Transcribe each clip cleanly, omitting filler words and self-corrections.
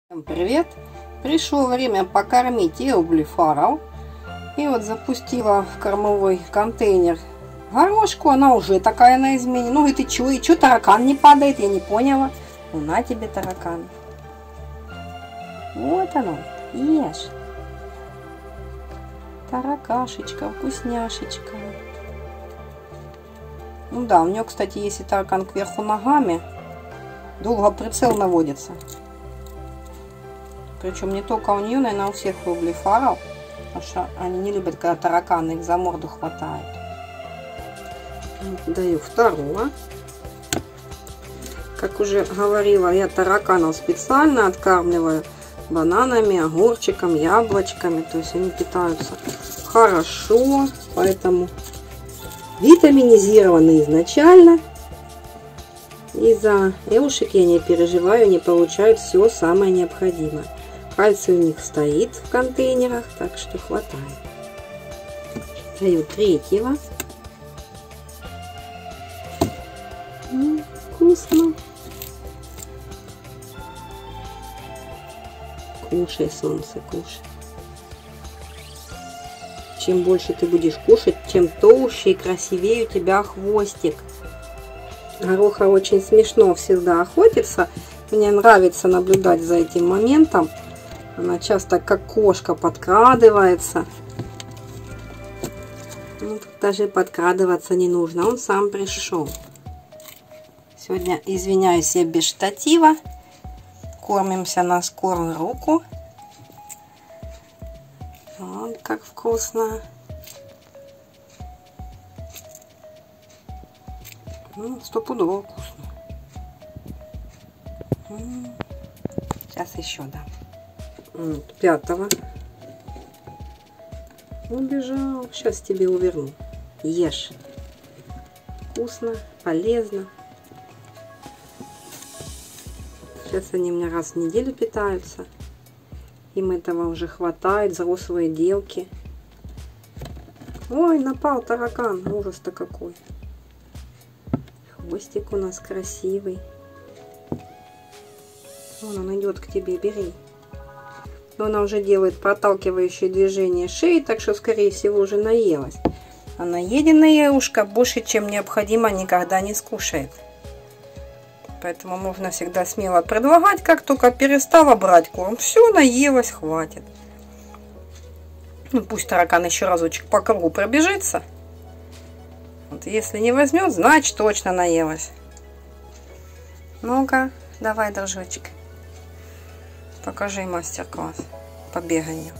Всем привет! Пришло время покормить эублифаров. И вот запустила в кормовой контейнер горошку. Она уже такая на измене. Ну и ты чё? И чё таракан не падает? Я не поняла. Ну на тебе таракан. Вот оно. Ешь. Таракашечка, вкусняшечка. Ну да, у нее, кстати, если таракан кверху ногами, долго прицел наводится. Причем не только у нее, наверное, у всех эублифаров. Потому что они не любят, когда тараканы их за морду хватают. Даю второго. Как уже говорила, я тараканов специально откармливаю бананами, огурчиком, яблочками. То есть они питаются хорошо. Поэтому витаминизированы изначально. И за эушек я не переживаю, они получают все самое необходимое. Кальций у них стоит в контейнерах, так что хватает. Даю третьего. Вкусно. Кушай, солнце, кушай. Чем больше ты будешь кушать, тем толще и красивее у тебя хвостик. Гороха очень смешно всегда охотится. Мне нравится наблюдать за этим моментом. Она часто как кошка подкрадывается. Ну, тут даже подкрадываться не нужно. Он сам пришел. Сегодня, извиняюсь, я без штатива. Кормимся на скорую руку. Вот как вкусно. Ну, стопудово вкусно. Сейчас еще дам. Вот, пятого. Убежал. Сейчас тебе уверну. Ешь. Вкусно, полезно. Сейчас они у меня раз в неделю питаются. Им этого уже хватает. Взрослые девки. Ой, напал таракан. Ужас-то какой. Хвостик у нас красивый. Вон он идет к тебе, бери. Но она уже делает проталкивающее движение шеи, так что, скорее всего, уже наелась. А наеденная ушко больше, чем необходимо, никогда не скушает. Поэтому можно всегда смело предлагать, как только перестала брать корм. Все, наелась, хватит. Ну, пусть таракан еще разочек по кругу пробежится. Вот, если не возьмет, значит точно наелась. Ну-ка, давай, дружочек. Покажи мастер-класс по беганию.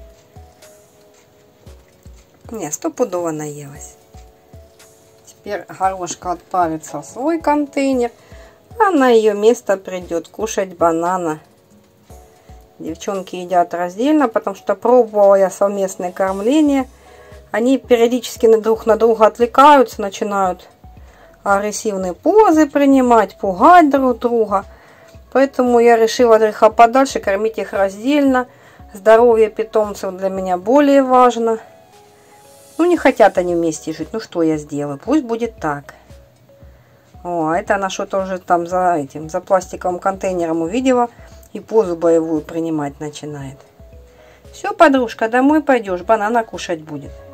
Не, стопудово наелась. Теперь горошка отправится в свой контейнер, а на ее место придет кушать банана. Девчонки едят раздельно, потому что пробовала я совместное кормление. Они периодически друг на друга отвлекаются, начинают агрессивные позы принимать, пугать друг друга. Поэтому я решила от греха подальше кормить их раздельно. Здоровье питомцев для меня более важно. Ну, не хотят они вместе жить. Ну, что я сделаю? Пусть будет так. О, а это она что-то уже там за пластиковым контейнером увидела. И позу боевую принимать начинает. Все, подружка, домой пойдешь. Банана кушать будет.